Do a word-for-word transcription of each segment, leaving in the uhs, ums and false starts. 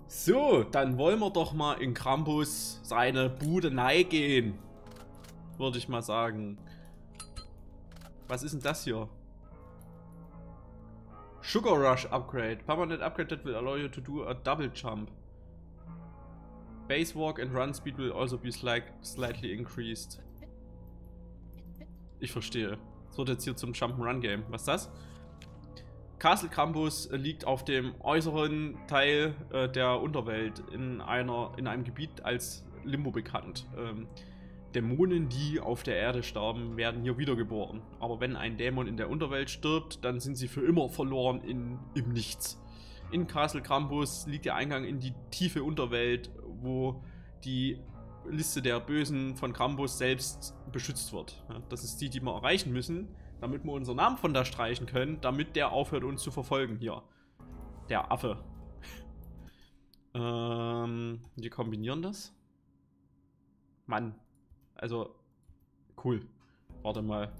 So, dann wollen wir doch mal in Krampus seine Bude gehen. Würde ich mal sagen. Was ist denn das hier? Sugar Rush Upgrade. Permanent upgrade that will allow you to do a double jump. Base walk and run speed will also be slightly increased. Ich verstehe. Das wird jetzt hier zum Jump'n'Run Game. Was ist das? Castle Krampus liegt auf dem äußeren Teil äh, der Unterwelt in, einer, in einem Gebiet als Limbo bekannt. Ähm, Dämonen, die auf der Erde sterben, werden hier wiedergeboren. Aber wenn ein Dämon in der Unterwelt stirbt, dann sind sie für immer verloren in, im Nichts. In Castle Krampus liegt der Eingang in die tiefe Unterwelt, wo die Liste der Bösen von Krampus selbst beschützt wird. Ja, das ist die, die wir erreichen müssen, damit wir unseren Namen von da streichen können, damit der aufhört, uns zu verfolgen hier. Der Affe. ähm, wir kombinieren das. Mann. Also, cool. Warte mal.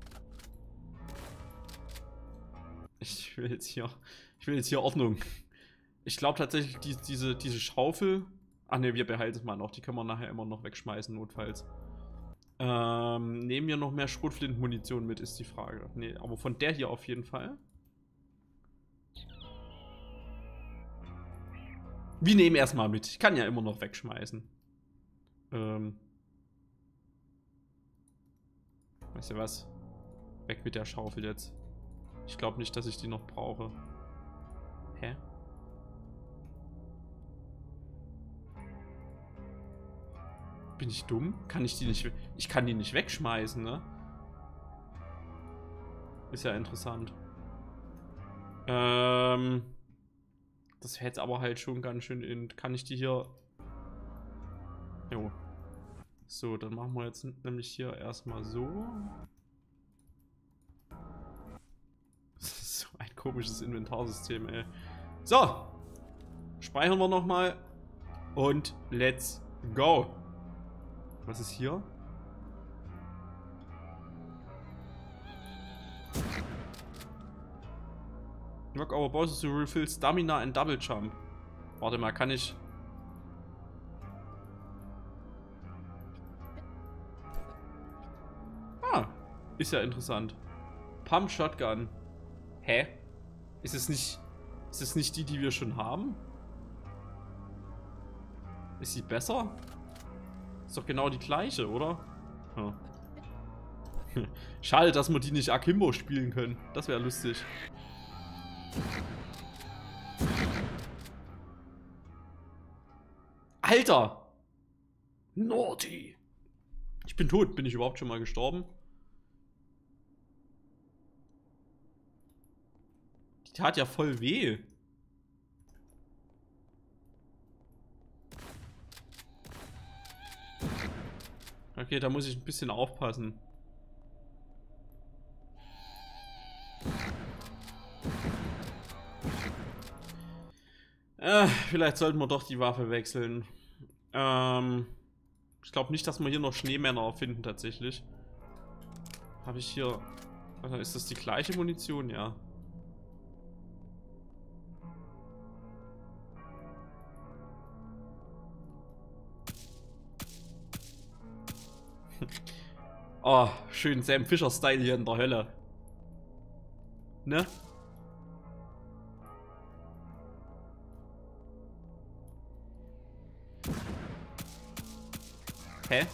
Ich will jetzt hier, ich will jetzt hier Ordnung. Ich glaube tatsächlich, die, diese, diese Schaufel... Ach ne, wir behalten es mal noch. Die können wir nachher immer noch wegschmeißen, notfalls. Ähm, nehmen wir noch mehr Schrotflintenmunition mit, ist die Frage. Ne, aber von der hier auf jeden Fall. Wir nehmen erstmal mit. Ich kann ja immer noch wegschmeißen. Ähm. Weißt du was? Weg mit der Schaufel jetzt. Ich glaube nicht, dass ich die noch brauche. Hä? Bin ich dumm? Kann ich die nicht... Ich kann die nicht wegschmeißen, ne? Ist ja interessant. Ähm... Das wäre jetzt aber halt schon ganz schön in... Kann ich die hier... Jo. So, dann machen wir jetzt nämlich hier erstmal so. Das ist so ein komisches Inventarsystem, ey. So! Speichern wir nochmal. Und let's go! Was ist hier? Knock our bosses to refill Stamina and Double Jump. Warte mal, kann ich... Ah, ist ja interessant. Pump Shotgun. Hä? Ist es nicht... Ist es nicht die, die wir schon haben? Ist sie besser? Ist doch genau die gleiche, oder? Ja. Schade, dass wir die nicht Akimbo spielen können. Das wäre lustig. Alter! Naughty! Ich bin tot. Bin ich überhaupt schon mal gestorben? Die tat ja voll weh. Okay, da muss ich ein bisschen aufpassen. Äh, vielleicht sollten wir doch die Waffe wechseln. Ähm, ich glaube nicht, dass wir hier noch Schneemänner finden tatsächlich. Habe ich hier... Also ist das die gleiche Munition? Ja. Oh, schön Sam Fisher-Style hier in der Hölle. Ne? Hä?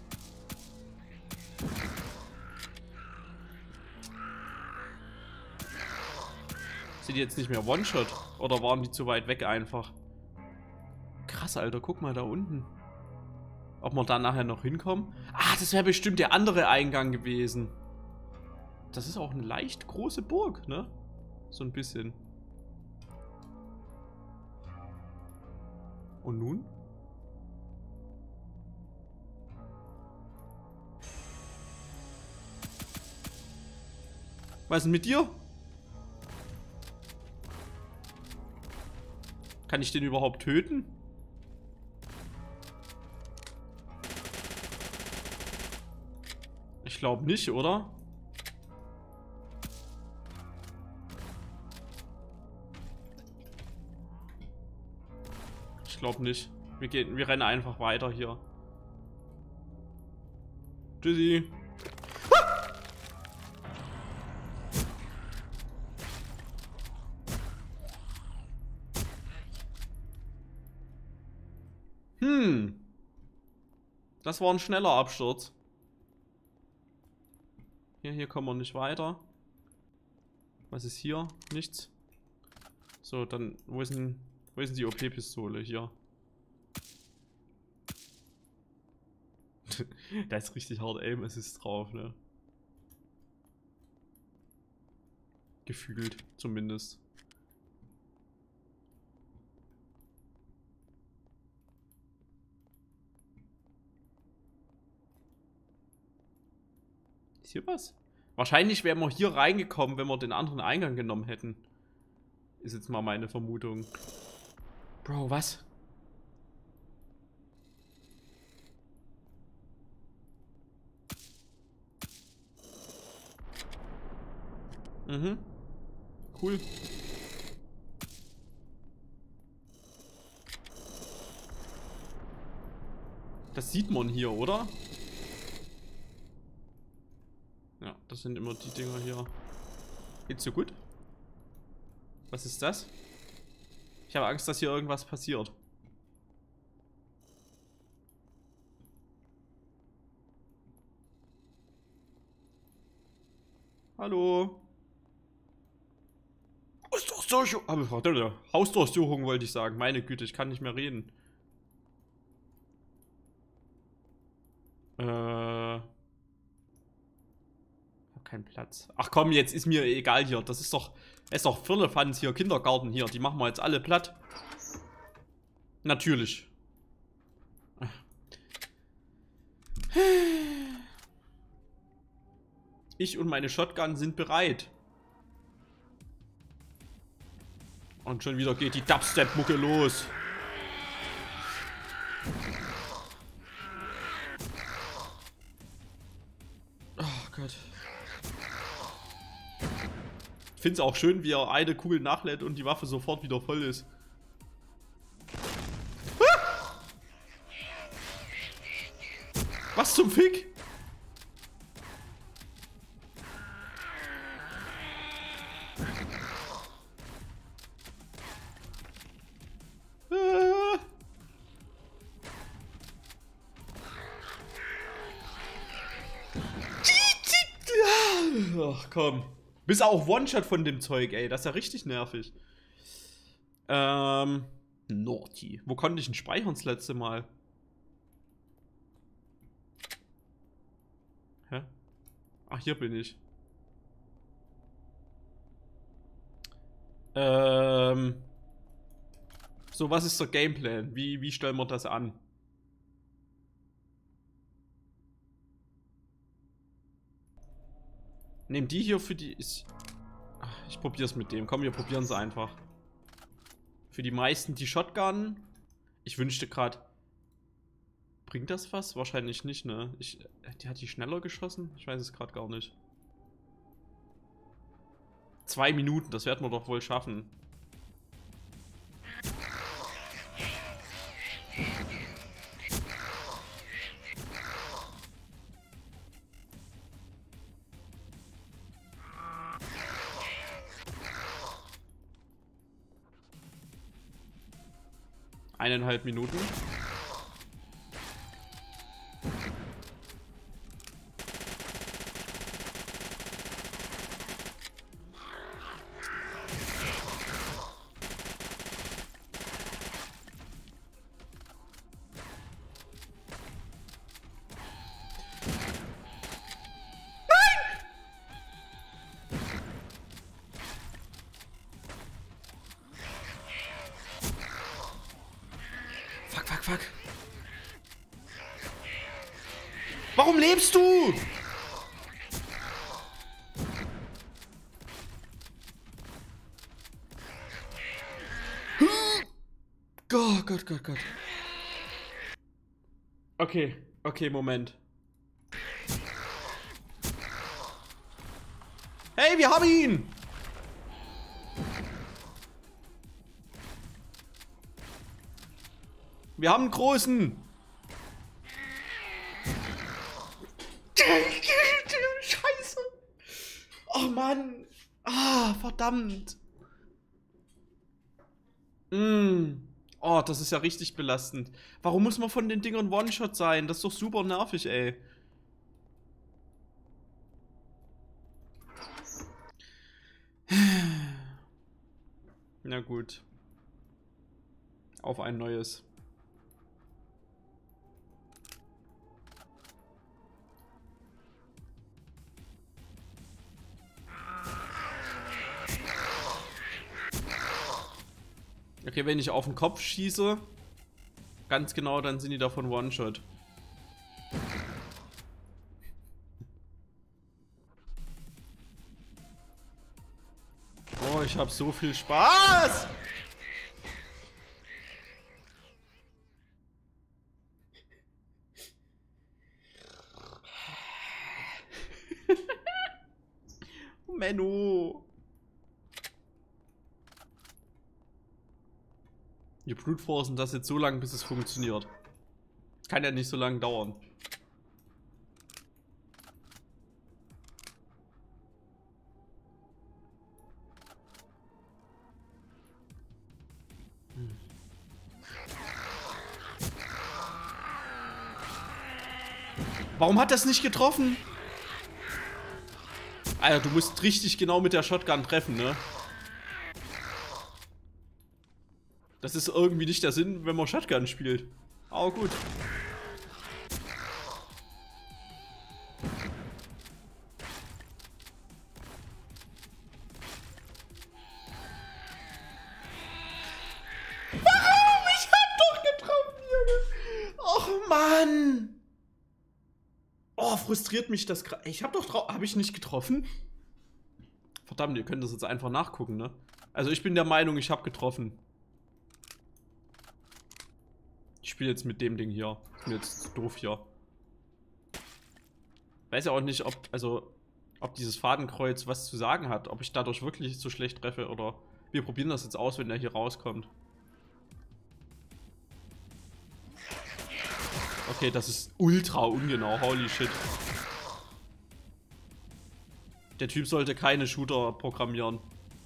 Sind die jetzt nicht mehr One-Shot? Oder waren die zu weit weg einfach? Krass, Alter, guck mal da unten. Ob wir da nachher noch hinkommen? Ah, das wäre bestimmt der andere Eingang gewesen. Das ist auch eine leicht große Burg, ne? So ein bisschen. Und nun? Was ist denn mit dir? Kann ich den überhaupt töten? Ich glaube nicht, oder? Ich glaube nicht. Wir, gehen, wir rennen einfach weiter hier. Tschüssi. Hm. Das war ein schneller Absturz. Hier, hier kommen wir nicht weiter. Was ist hier? Nichts. So, dann, wo ist denn, wo ist denn die O P-Pistole? Hier. Da ist richtig hart Aim Assist drauf, ne? Gefühlt, zumindest. Ist hier was? Wahrscheinlich wären wir hier reingekommen, wenn wir den anderen Eingang genommen hätten. Ist jetzt mal meine Vermutung. Bro, was? Mhm. Cool. Das sieht man hier, oder? Ja, das sind immer die Dinger hier. Geht's dir gut? Was ist das? Ich habe Angst, dass hier irgendwas passiert. Hallo? Hausdurchsuchung. Hausdurchsuchung wollte ich sagen. Meine Güte, ich kann nicht mehr reden. Äh. Ich hab keinen Platz. Ach komm, jetzt ist mir egal hier. Das ist doch. Es ist doch Firlefanz hier, Kindergarten hier. Die machen wir jetzt alle platt. Natürlich. Ich und meine Shotgun sind bereit. Und schon wieder geht die Dubstep-Mucke los. Oh Gott. Ich finde es auch schön, wie er eine Kugel nachlädt und die Waffe sofort wieder voll ist. Ah! Was zum Fick? Ach komm. Bist auch One-Shot von dem Zeug, ey. Das ist ja richtig nervig. Ähm. Naughty. Wo konnte ich denn speichern das letzte Mal? Hä? Ach, hier bin ich. Ähm. So, was ist der Gameplan? Wie, wie stellen wir das an? Nehmen die hier für die... Ist, ach, ich probier's mit dem. Komm, wir probieren es einfach. Für die meisten die Shotgun. Ich wünschte gerade... Bringt das was? Wahrscheinlich nicht, ne? Ich, die hat die schneller geschossen? Ich weiß es gerade gar nicht. Zwei Minuten, das werden wir doch wohl schaffen. Eineinhalb Minuten. Fuck, fuck, fuck. Warum lebst du? Gott, Gott, Gott, Gott. Okay, okay, Moment. Hey, wir haben ihn! Wir haben einen großen. Scheiße. Oh Mann. Ah, verdammt. Mm. Oh, das ist ja richtig belastend. Warum muss man von den Dingern One-Shot sein? Das ist doch super nervig, ey. Na gut. Auf ein neues. Okay, wenn ich auf den Kopf schieße, ganz genau, dann sind die davon One-Shot. Oh, ich habe so viel Spaß! Menno! Wir brute-forcen das jetzt so lange, bis es funktioniert. Kann ja nicht so lange dauern. Hm. Warum hat das nicht getroffen? Alter, du musst richtig genau mit der Shotgun treffen, ne? Das ist irgendwie nicht der Sinn, wenn man Shotgun spielt. Aber gut. Warum? Ich hab doch getroffen, Junge. Och, Mann. Oh, frustriert mich das gerade. Ich hab doch drauf. Hab ich nicht getroffen? Verdammt, ihr könnt das jetzt einfach nachgucken, ne? Also ich bin der Meinung, ich habe getroffen. Ich spiele jetzt mit dem Ding hier. Ist mir jetzt doof hier. Weiß ja auch nicht, ob, also, ob dieses Fadenkreuz was zu sagen hat. Ob ich dadurch wirklich so schlecht treffe oder... Wir probieren das jetzt aus, wenn der hier rauskommt. Okay, das ist ultra ungenau. Holy shit. Der Typ sollte keine Shooter programmieren.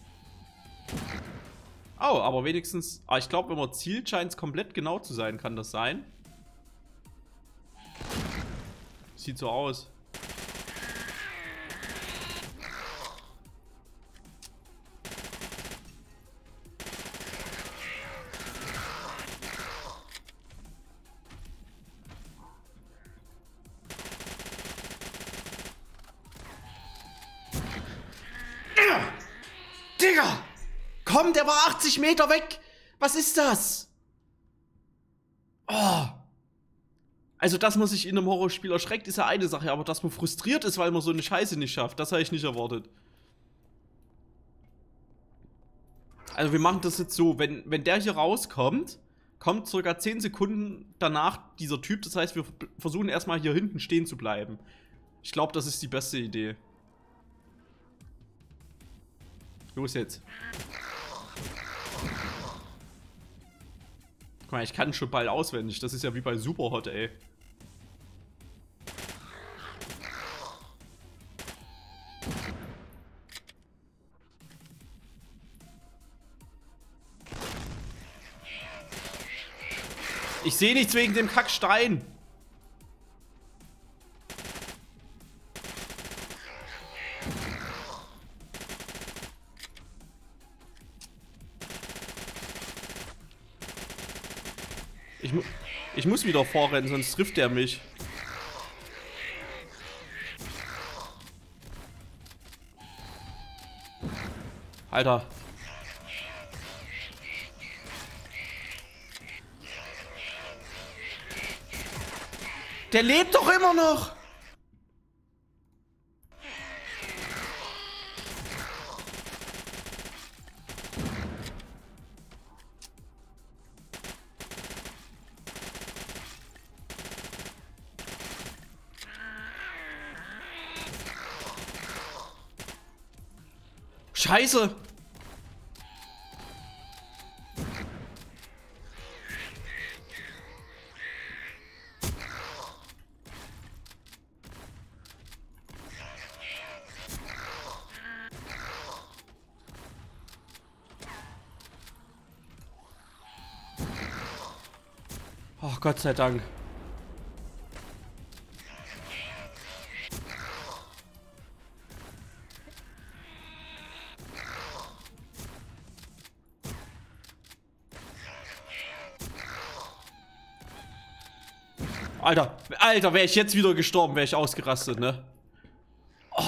Oh, aber wenigstens... Ah, ich glaube, wenn man zielt, scheint es komplett genau zu sein. Kann das sein? Sieht so aus. Digga! Komm, der war achtzig Meter weg! Was ist das? Oh. Also, dass man sich in einem Horrorspiel erschreckt, ist ja eine Sache, aber dass man frustriert ist, weil man so eine Scheiße nicht schafft, das habe ich nicht erwartet. Also, wir machen das jetzt so, wenn, wenn der hier rauskommt, kommt circa zehn Sekunden danach dieser Typ, das heißt, wir versuchen erstmal hier hinten stehen zu bleiben. Ich glaube, das ist die beste Idee. Los jetzt. Guck mal, ich kann schon bald auswendig. Das ist ja wie bei Superhot, ey. Ich sehe nichts wegen dem Kackstein. Ich, mu ich muss wieder vorrennen, sonst trifft er mich. Alter. Der lebt doch immer noch. Scheiße! Oh, Gott sei Dank. Alter, Alter, wäre ich jetzt wieder gestorben, wäre ich ausgerastet, ne? Oh.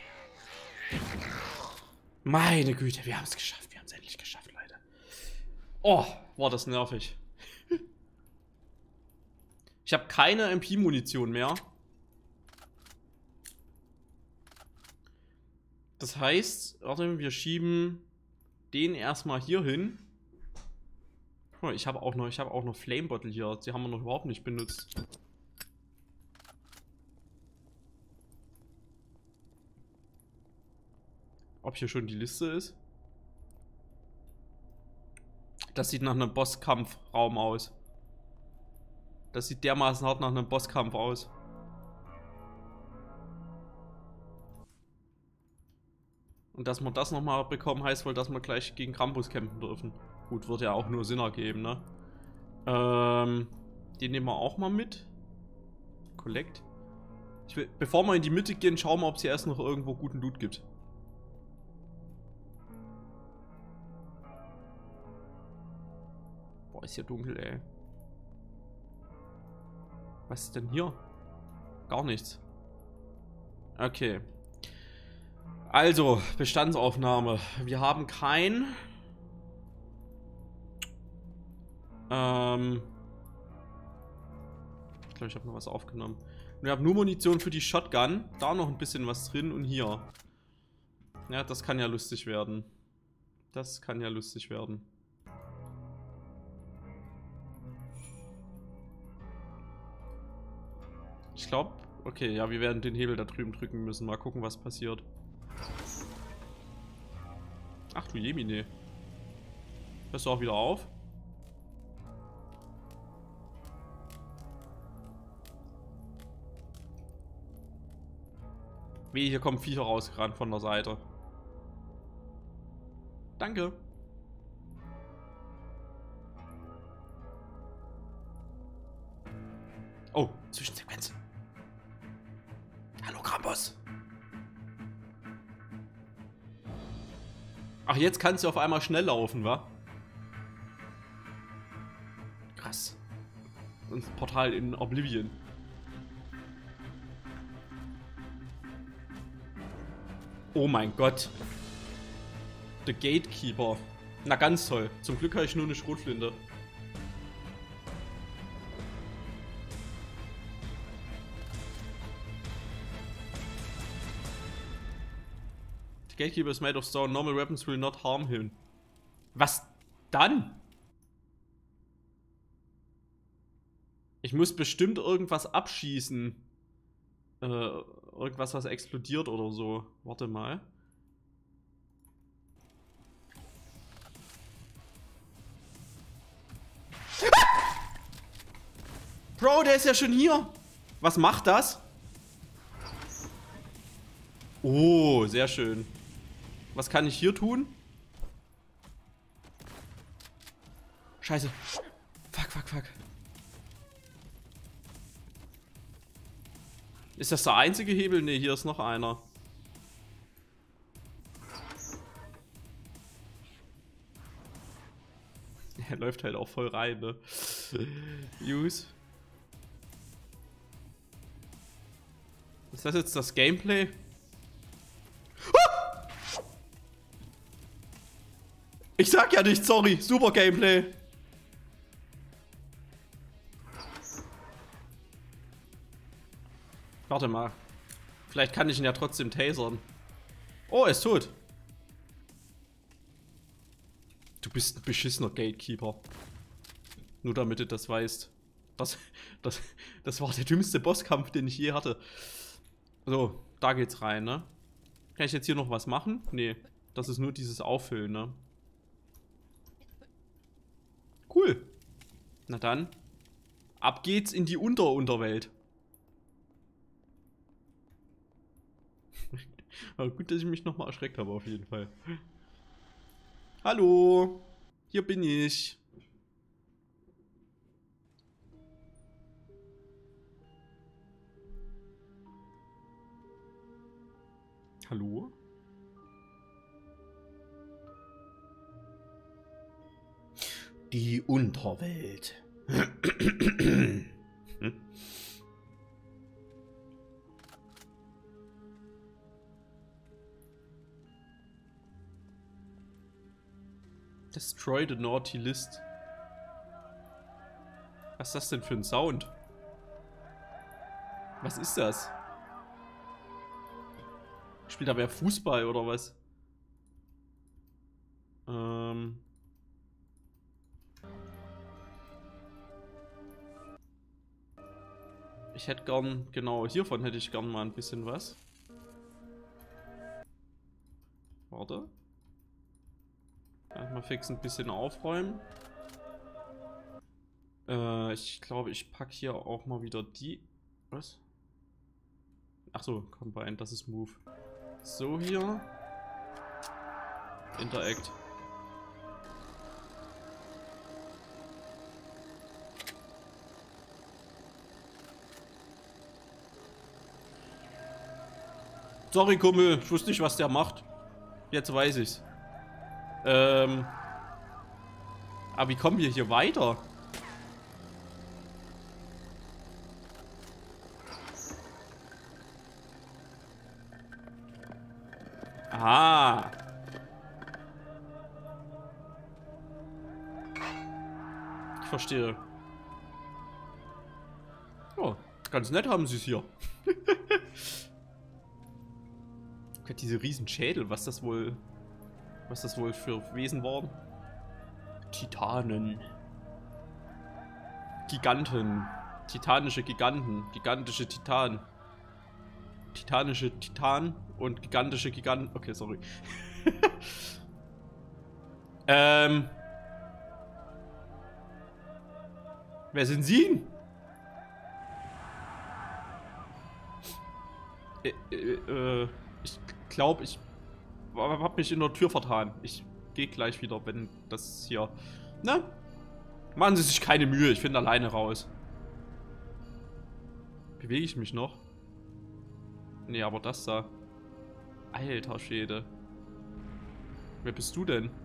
Meine Güte, wir haben es geschafft. Wir haben es endlich geschafft, Leute. Oh, war das nervig. Ich habe keine M P-Munition mehr. Das heißt, warte, wir schieben den erstmal hier hin. Oh, ich habe auch noch, ich habe auch noch Flame Bottle hier. Die haben wir noch überhaupt nicht benutzt. Ob hier schon die Liste ist? Das sieht nach einem Bosskampfraum aus. Das sieht dermaßen hart nach einem Bosskampf aus. Und dass wir das nochmal bekommen, heißt wohl, dass wir gleich gegen Krampus kämpfen dürfen. Gut, wird ja auch nur Sinn ergeben, ne? Ähm, den nehmen wir auch mal mit. Collect. Ich will, bevor wir in die Mitte gehen, schauen wir, ob es hier erst noch irgendwo guten Loot gibt. Boah, ist hier dunkel, ey. Was ist denn hier? Gar nichts. Okay. Also, Bestandsaufnahme. Wir haben kein... Ähm... Ich glaube, ich habe noch was aufgenommen. Wir haben nur Munition für die Shotgun. Da noch ein bisschen was drin und hier. Ja, das kann ja lustig werden. Das kann ja lustig werden. Ich glaube, okay, ja, wir werden den Hebel da drüben drücken müssen. Mal gucken, was passiert. Ach du Jemine. Hörst du auch wieder auf? Wie, hier kommen Viecher rausgerannt von der Seite. Danke. Oh, Zwischensequenz. Hallo Krampus. Ach, jetzt kannst du auf einmal schnell laufen, wa? Krass. Und das Portal in Oblivion. Oh mein Gott. The Gatekeeper. Na ganz toll. Zum Glück habe ich nur eine Schrotflinte. The Gatekeeper is made of stone. Normal weapons will not harm him. Was dann? Ich muss bestimmt irgendwas abschießen. Äh, irgendwas, was explodiert oder so. Warte mal. Ah! Bro, der ist ja schon hier. Was macht das? Oh, sehr schön. Was kann ich hier tun? Scheiße. Fuck, fuck, fuck. Ist das der einzige Hebel? Ne, hier ist noch einer. Er läuft halt auch voll rein, ne? Use. Ist das jetzt das Gameplay? Ah! Ich sag ja nicht, sorry. Super Gameplay. Warte mal. Vielleicht kann ich ihn ja trotzdem tasern. Oh, er ist tot. Du bist ein beschissener Gatekeeper. Nur damit du das weißt. Das, das, das war der dümmste Bosskampf, den ich je hatte. So, da geht's rein, ne? Kann ich jetzt hier noch was machen? Nee, das ist nur dieses Auffüllen, ne? Cool. Na dann. Ab geht's in die Unterunterwelt. Aber gut, dass ich mich nochmal erschreckt habe, auf jeden Fall. Hallo, hier bin ich. Hallo? Die Unterwelt. hm? Destroy the Naughty List. Was ist das denn für ein Sound? Was ist das? Spielt da wer Fußball oder was? Ähm. Ich hätte gern, genau, hiervon hätte ich gern mal ein bisschen was. Warte. Mal fix ein bisschen aufräumen. Äh, ich glaube, ich packe hier auch mal wieder die... Was? Achso, Combine, das ist Move. So hier. Interact. Sorry, Kumpel, ich wusste nicht, was der macht. Jetzt weiß ich's. Ähm. Aber wie kommen wir hier weiter? Aha. Ich verstehe. Oh, ganz nett haben sie es hier. Diese riesen Schädel, was das wohl, was das wohl für Wesen waren? Titanen. Giganten. Titanische Giganten. Gigantische Titan. Titanische Titan und gigantische Giganten. Okay, sorry. ähm. Wer sind Sie? Äh, äh, äh, ich glaube, ich habe mich in der Tür vertan. Ich gehe gleich wieder, wenn das hier... Na? Machen Sie sich keine Mühe, ich finde alleine raus. Bewege ich mich noch? Nee, aber das da... Alter Schwede. Wer bist du denn?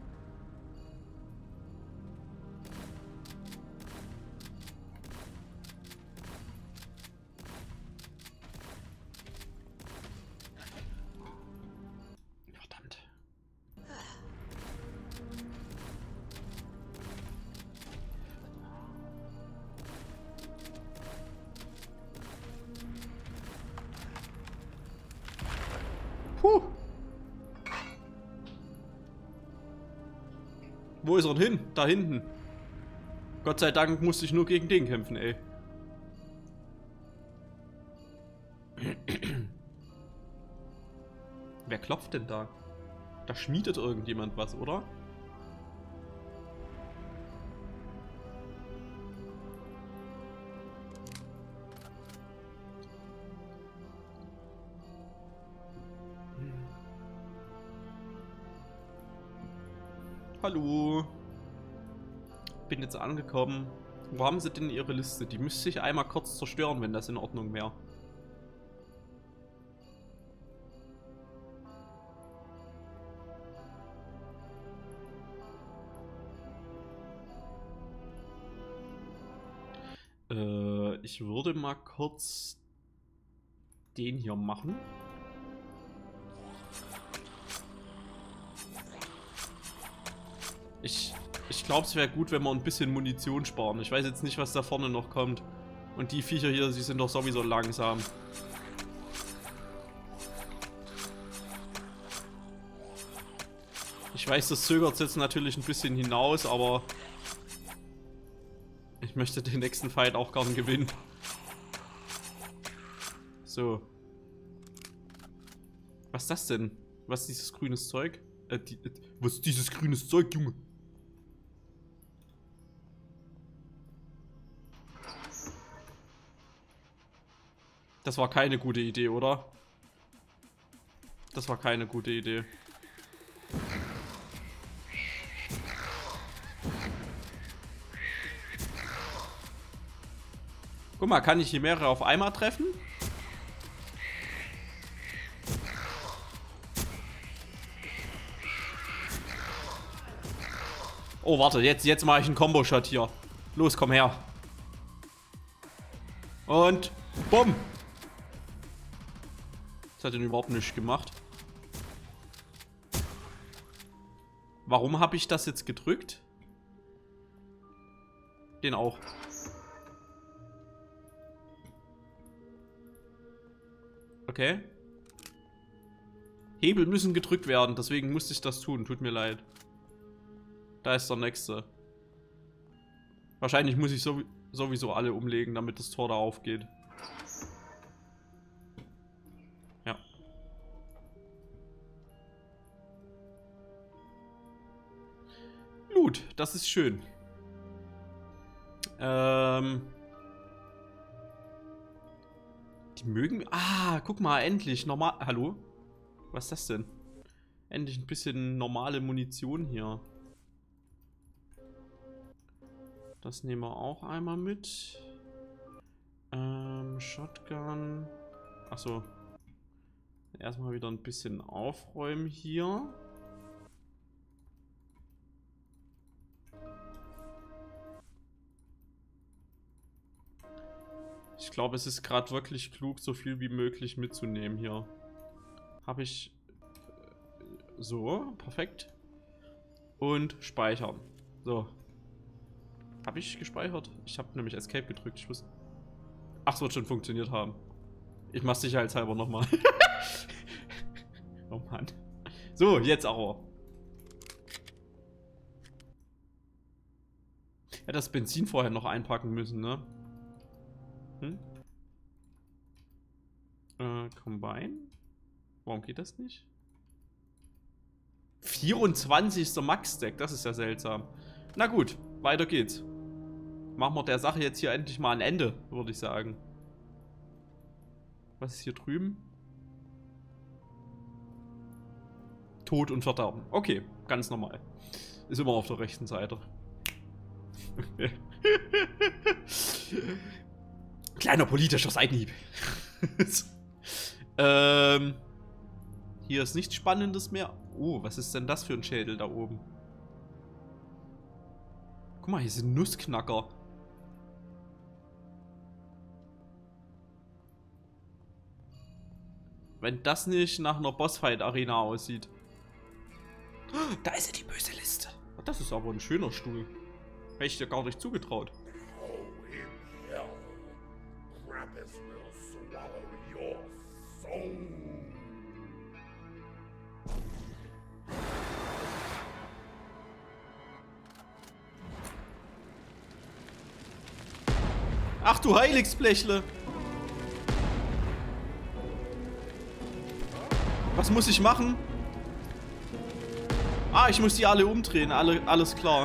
Verdammt. Puh. Wo ist er denn hin? Da hinten. Gott sei Dank musste ich nur gegen den kämpfen, ey. Wer klopft denn da? Da schmiedet irgendjemand was, oder? Hallo. Bin jetzt angekommen. Wo haben Sie denn Ihre Liste? Die müsste ich einmal kurz zerstören, wenn das in Ordnung wäre. Äh, ich würde mal kurz den hier machen. Ich, ich glaube, es wäre gut, wenn wir ein bisschen Munition sparen. Ich weiß jetzt nicht, was da vorne noch kommt. Und die Viecher hier, sie sind doch sowieso langsam. Ich weiß, das zögert jetzt natürlich ein bisschen hinaus, aber ich möchte den nächsten Fight auch gern gewinnen. So. Was ist das denn? Was ist dieses grünes Zeug? Äh, die, äh, was ist dieses grünes Zeug, Junge? Das war keine gute Idee, oder? Das war keine gute Idee. Guck mal, kann ich hier mehrere auf einmal treffen? Oh, warte, jetzt, jetzt mache ich einen Combo-Shot hier. Los, komm her. Und bumm. Das hat ihn überhaupt nicht gemacht. Warum habe ich das jetzt gedrückt? Den auch. Okay. Hebel müssen gedrückt werden, deswegen musste ich das tun. Tut mir leid. Da ist der nächste. Wahrscheinlich muss ich so, sowieso alle umlegen, damit das Tor da aufgeht. Ja. Gut, das ist schön. Ähm... Die mögen... Ah, guck mal, endlich. Normal... Hallo? Was ist das denn? Endlich ein bisschen normale Munition hier. Das nehmen wir auch einmal mit. Ähm, Shotgun. Achso. Erstmal wieder ein bisschen aufräumen hier. Ich glaube, es ist gerade wirklich klug, so viel wie möglich mitzunehmen hier. Habe ich... So, perfekt. Und speichern. So. Habe ich gespeichert? Ich habe nämlich Escape gedrückt. Ich wusste... Ach, es wird schon funktioniert haben. Ich mach's sicherheitshalber nochmal. Oh Mann. So, jetzt aber. Ja, das Benzin vorher noch einpacken müssen, ne? Hm? Äh, Combine? Warum geht das nicht? vierundzwanzigster Max-Stack, das ist ja seltsam. Na gut, weiter geht's. Machen wir der Sache jetzt hier endlich mal ein Ende, würde ich sagen. Was ist hier drüben? Tod und Verderben. Okay, ganz normal. Ist immer auf der rechten Seite. Kleiner politischer Seitenhieb. ähm, hier ist nichts Spannendes mehr. Oh, was ist denn das für ein Schädel da oben? Guck mal, hier sind Nussknacker. Wenn das nicht nach einer Bossfight-Arena aussieht. Da ist ja die böse Liste. Das ist aber ein schöner Stuhl. Hätte ich dir gar nicht zugetraut. Ach du Heiligsblechle! Was muss ich machen? Ah, ich muss die alle umdrehen. Alle, alles klar.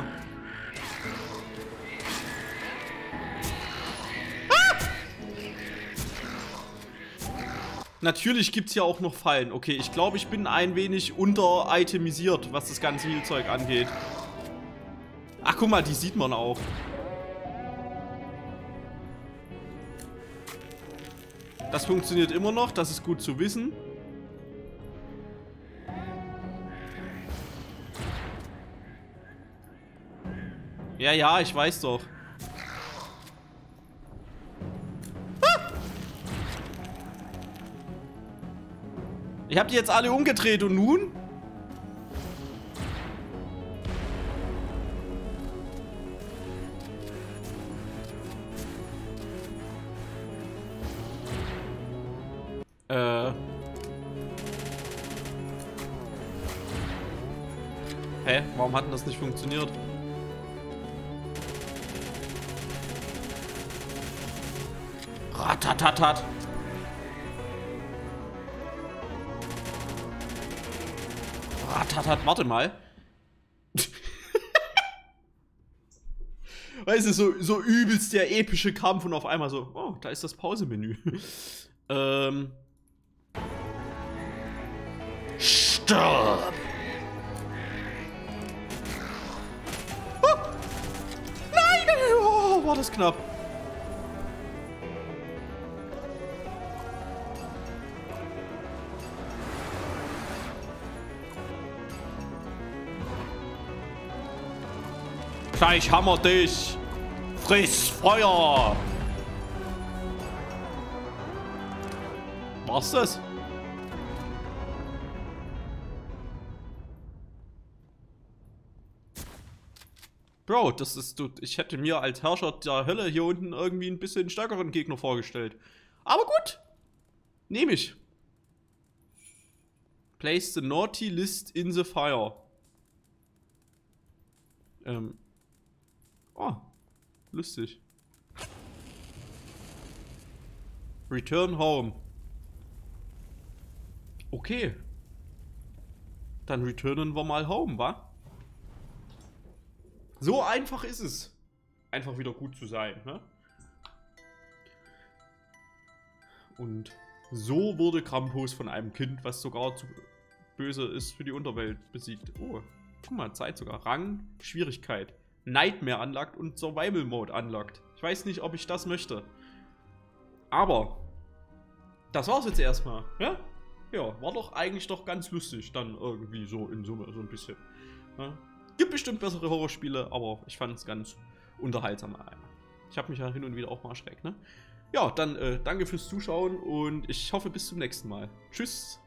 Ah! Natürlich gibt es hier auch noch Fallen. Okay, ich glaube, ich bin ein wenig unter-itemisiert, was das ganze Heal-Zeug angeht. Ach, guck mal, die sieht man auch. Das funktioniert immer noch, das ist gut zu wissen. Ja, ja, ich weiß doch. Ah! Ich hab die jetzt alle umgedreht und nun? Äh. Hä? Warum hat denn das nicht funktioniert? Ratatatat. Ratatatat. Warte mal. Weißt du, so, so übelst der epische Kampf und auf einmal so, oh, da ist das Pausemenü. ähm. Stopp! Oh! Nein! Oh, war das knapp. Alter, ich hammer dich! Friss Feuer! War's das? Bro, das ist... Ich hätte mir als Herrscher der Hölle hier unten irgendwie ein bisschen stärkeren Gegner vorgestellt. Aber gut. Nehme ich. Place the naughty list in the fire. Ähm. Oh. Lustig. Return home. Okay. Dann returnen wir mal home, wa? So einfach ist es. Einfach wieder gut zu sein, ne? Und so wurde Krampus von einem Kind, was sogar zu böse ist für die Unterwelt, besiegt. Oh, guck mal, Zeit sogar. Rang, Schwierigkeit. Nightmare unlocked und Survival Mode unlocked. Ich weiß nicht, ob ich das möchte. Aber das war's jetzt erstmal, ja? Ja, war doch eigentlich doch ganz lustig dann irgendwie so in Summe, so ein bisschen. Ja? Gibt bestimmt bessere Horrorspiele, aber ich fand es ganz unterhaltsam. Ich habe mich ja hin und wieder auch mal erschreckt, ne? Ja, dann äh, danke fürs Zuschauen und ich hoffe bis zum nächsten Mal. Tschüss!